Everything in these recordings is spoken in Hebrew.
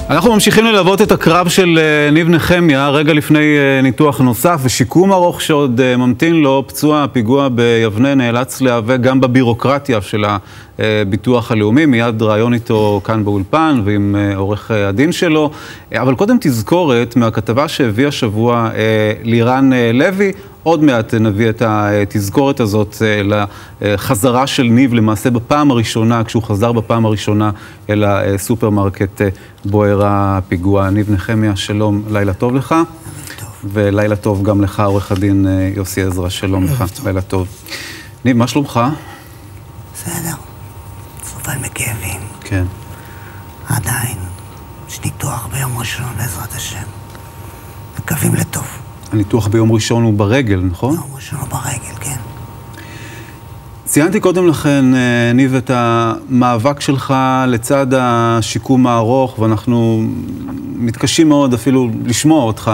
אנחנו ממשיכים ללוות את הקרב של ניב נחמיה, רגע לפני ניתוח נוסף ושיקום ארוך שעוד ממתין לו. פצוע הפיגוע ביבנה נאלץ להיאבק גם בבירוקרטיה של הביטוח הלאומי. מיד ראיון איתו כאן באולפן ועם עורך הדין שלו. אבל קודם תזכורת מהכתבה שהביא השבוע לירן לוי. עוד מעט נביא את התזכורת הזאת לחזרה של ניב למעשה בפעם הראשונה, כשהוא חזר בפעם הראשונה אל הסופרמרקט בוער הפיגוע. ניב נחמיה, שלום, לילה טוב לך. טוב. ולילה טוב גם לך, עורך הדין יוסי עזרא, שלום לך. לילה טוב. ניב, מה שלומך? בסדר. סובל מכאבים. כן. עדיין. יש ניתוח ביום ראשון בעזרת השם. מקווים לטוב. הניתוח ביום ראשון הוא ברגל, נכון? ביום ראשון הוא ברגל, כן. ציינתי קודם לכן, ניב, את המאבק שלך לצד השיקום הארוך, ואנחנו מתקשים מאוד אפילו לשמוע אותך.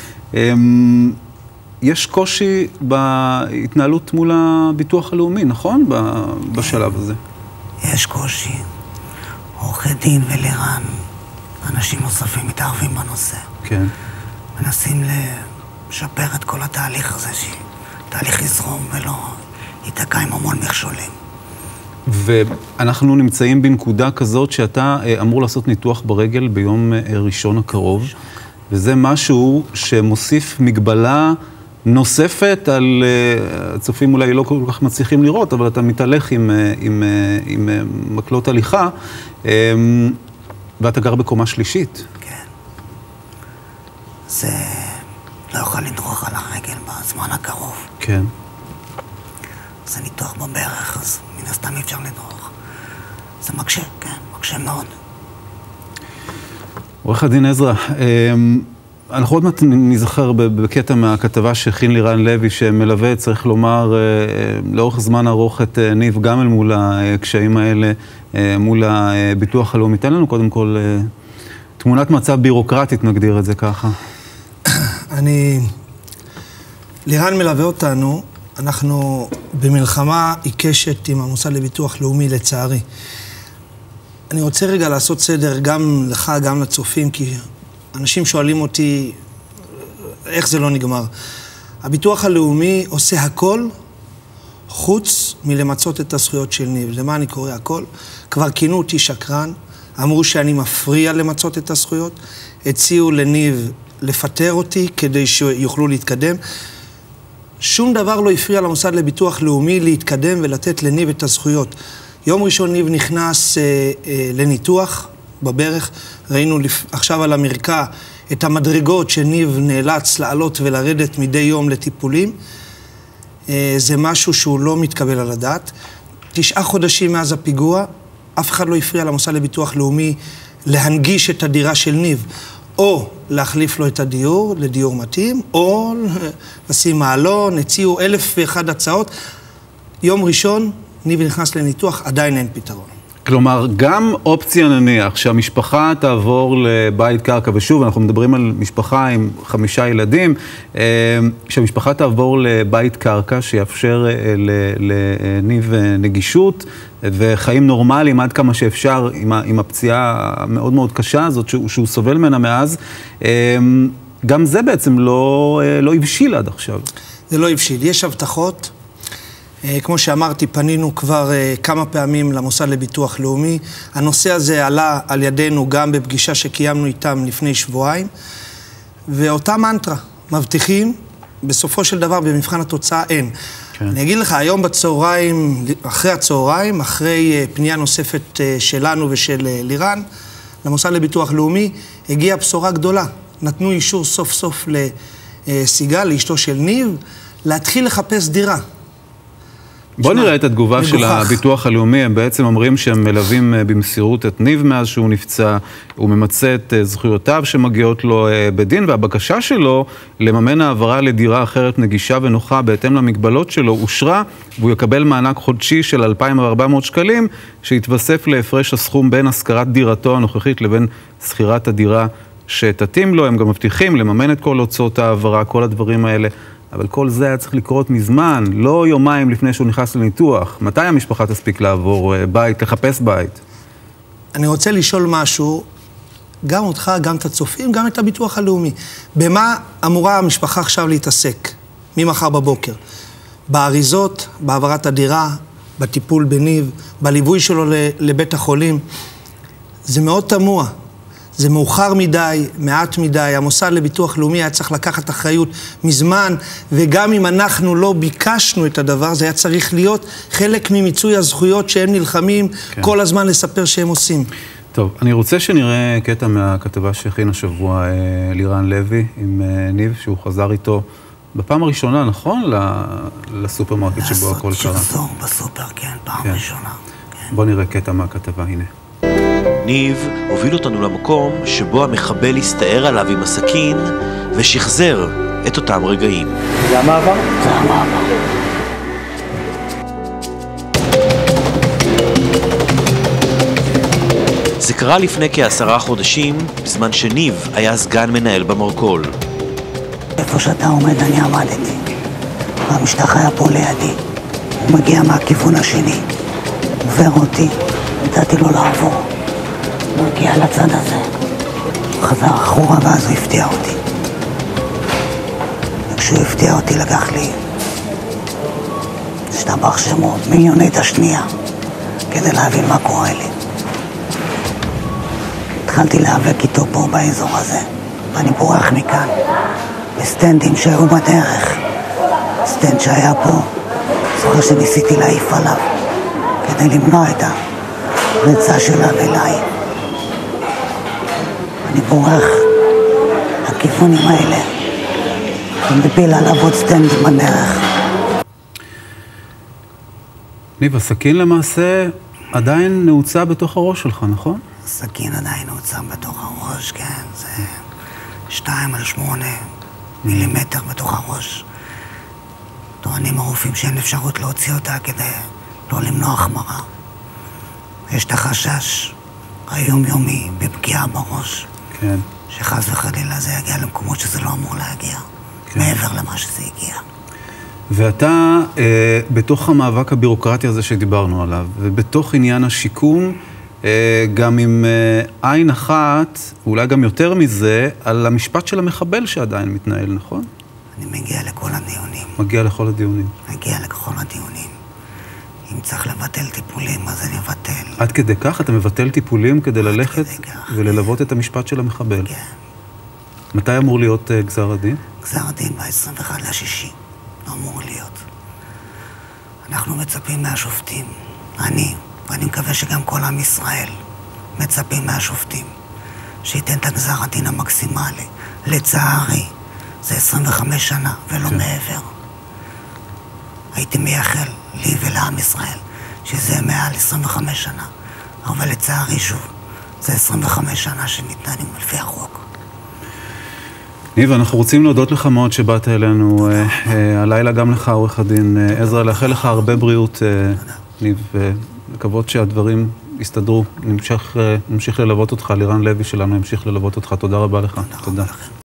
יש קושי בהתנהלות מול הביטוח הלאומי, נכון? בשלב הזה. יש קושי. עורכי דין ולירן, אנשים נוספים מתערבים בנושא. כן. מנסים לשפר את כל התהליך הזה, שתהליך יזרום ולא ייתקע עם המון מכשולים. ואנחנו נמצאים בנקודה כזאת שאתה אמור לעשות ניתוח ברגל ביום ראשון הקרוב, וזה משהו שמוסיף מגבלה נוספת על הצופים אולי לא כל כך מצליחים לראות, אבל אתה מתהלך עם מקלות הליכה, ואתה גר בקומה שלישית. כן. זה לא יכול לדרוך על הרגל בזמן הקרוב. כן. זה ניתוח בברך, אז מן הסתם אי אפשר לדרוך. זה מקשה, כן, מקשה מאוד. עורך הדין עזרא, אנחנו עוד מעט נזכר בקטע מהכתבה שהכין לירן לוי, שמלווה, צריך לומר, לאורך זמן ארוך את ניב, גם אל מול הקשיים האלה, מול הביטוח הלאומי. תן לנו קודם כל תמונת מצב בירוקרטית, נגדיר את זה ככה. לירן מלווה אותנו, אנחנו במלחמה עיקשת עם המוסד לביטוח לאומי, לצערי. אני רוצה רגע לעשות סדר גם לך, גם לצופים, כי אנשים שואלים אותי איך זה לא נגמר. הביטוח הלאומי עושה הכל חוץ מלמצות את הזכויות של ניב. למה אני קורא הכל? כבר כינו אותי שקרן, אמרו שאני מפריע למצות את הזכויות, הציעו לניב לפטר אותי כדי שיוכלו להתקדם. שום דבר לא הפריע למוסד לביטוח לאומי להתקדם ולתת לניב את הזכויות. יום ראשון ניב נכנס לניתוח בברך. ראינו עכשיו על המרקע את המדרגות שניב נאלץ לעלות ולרדת מדי יום לטיפולים. זה משהו שהוא לא מתקבל על הדעת. 9 חודשים מאז הפיגוע, אף אחד לא הפריע למוסד לביטוח לאומי להנגיש את הדירה של ניב. או להחליף לו את הדיור לדיור מתאים, או לשים מעלון, הציעו 1,001 הצעות. יום ראשון, ניב נכנס לניתוח, עדיין אין פתרון. כלומר, גם אופציה נניח שהמשפחה תעבור לבית קרקע, ושוב, אנחנו מדברים על משפחה עם 5 ילדים, שהמשפחה תעבור לבית קרקע שיאפשר לניב נגישות וחיים נורמליים עד כמה שאפשר עם הפציעה המאוד מאוד קשה הזאת שהוא סובל ממנה מאז. גם זה בעצם לא הבשיל עד עכשיו. זה לא הבשיל. יש הבטחות. כמו שאמרתי, פנינו כבר כמה פעמים למוסד לביטוח לאומי. הנושא הזה עלה על ידינו גם בפגישה שקיימנו איתם לפני שבועיים. ואותה מנטרה, מבטיחים, בסופו של דבר במבחן התוצאה אין. כן. אני אגיד לך, היום בצהריים, אחרי הצהריים, אחרי פנייה נוספת שלנו ושל לירן, למוסד לביטוח לאומי, הגיעה בשורה גדולה. נתנו אישור סוף סוף לסיגל, לאשתו של ניב, להתחיל לחפש דירה. בוא נראה את התגובה של הביטוח הלאומי. הם בעצם אומרים שהם מלווים במסירות את ניב מאז שהוא נפצע. הוא ממצא את זכויותיו שמגיעות לו בדין, והבקשה שלו לממן העברה לדירה אחרת נגישה ונוחה בהתאם למגבלות שלו אושרה, והוא יקבל מענק חודשי של 2,400 שקלים, שהתווסף להפרש הסכום בין השכרת דירתו הנוכחית לבין שכירת הדירה שתתאים לו. הם גם מבטיחים לממן את כל הוצאות העברה, כל הדברים האלה. אבל כל זה היה צריך לקרות מזמן, לא יומיים לפני שהוא נכנס לניתוח. מתי המשפחה תספיק לעבור בית, לחפש בית? אני רוצה לשאול משהו. גם אותך, גם את הצופים, גם את הביטוח הלאומי. במה אמורה המשפחה עכשיו להתעסק? ממחר בבוקר. באריזות, בעברת הדירה, בטיפול בניב, בליווי שלו לבית החולים. זה מאוד תמוה. זה מאוחר מדי, מעט מדי. המוסד לביטוח לאומי היה צריך לקחת אחריות מזמן, וגם אם אנחנו לא ביקשנו את הדבר, זה היה צריך להיות חלק ממיצוי הזכויות שהם נלחמים כל הזמן לספר שהם עושים. טוב, אני רוצה שנראה קטע מהכתבה שהכין השבוע לירן לוי עם ניב, שהוא חזר איתו בפעם הראשונה, נכון? לסופרמרקט שבו הכל קרה. לעשות שחזור בסופר, כן, פעם ראשונה. בוא נראה קטע מהכתבה, הנה. ניב הוביל אותנו למקום שבו המחבל הסתער עליו עם הסכין ושחזר את אותם רגעים. זה המעבר? זה המעבר. זה קרה לפני כ10 חודשים, בזמן שניב היה סגן מנהל במרכול. איפה שאתה עומד אני עמדתי. המשטח היה פה לידי. הוא מגיע מהכיוון השני. עובר אותי, נתתי לו לעבור. הוא הגיע לצד הזה. הוא חזר אחורה ואז הוא הפתיע אותי. וכשהוא הפתיע אותי לקח לי השתבח שמו מיליונית השנייה כדי להבין מה קורה לי. התחלתי להיאבק איתו פה באזור הזה, ואני בורח מכאן בסטנדים שהיו בדרך. סטנד שהיה פה, זוכר שניסיתי להעיף עליו כדי למנוע את הרצה שלה אליי. אני בורח הכיוונים האלה ומפיל עליו עוד סטנדים בדרך. ניב, הסכין למעשה עדיין נעוצה בתוך הראש שלך, נכון? הסכין עדיין נעוצה בתוך הראש, כן, זה 2-8 מילימטר בתוך הראש. טוענים הרופאים שאין אפשרות להוציא אותה כדי לא למנוע החמרה. יש את החשש היומיומי בפגיעה בראש, כן. שחס וחלילה זה יגיע למקומות שזה לא אמור להגיע, כן. מעבר למה שזה הגיע. ואתה בתוך המאבק הבירוקרטי הזה שדיברנו עליו, ובתוך עניין השיקום, גם עם עין אחת, אולי גם יותר מזה, על המשפט של המחבל שעדיין מתנהל, נכון? אני מגיע לכל הדיונים. מגיע לכל הדיונים. מגיע לכל הדיונים. אם צריך לבטל טיפולים, אז אני אבטל. עד כדי כך? אתה מבטל טיפולים כדי ללכת וללוות את המשפט של המחבל? כן. מתי אמור להיות גזר הדין? גזר הדין ב-21/6. אמור להיות. אנחנו מצפים מהשופטים. ואני מקווה שגם כל עם ישראל מצפים מהשופטים שייתן את הגזר הדין המקסימלי. לצערי, זה 25 שנה ולא מעבר. הייתי מייחל לי ולעם ישראל שזה מעל 25 שנה. אבל לצערי שוב, זה 25 שנה שמתנהלים לפי החוק. ניב, אנחנו רוצים להודות לך מאוד שבאת אלינו. הלילה גם לך, עורך הדין עזרא, לאחל לך הרבה בריאות, ניב, לקוות שהדברים יסתדרו. נמשיך ללוות אותך, לירן לוי שלנו ימשיך ללוות אותך. תודה רבה לך. תודה.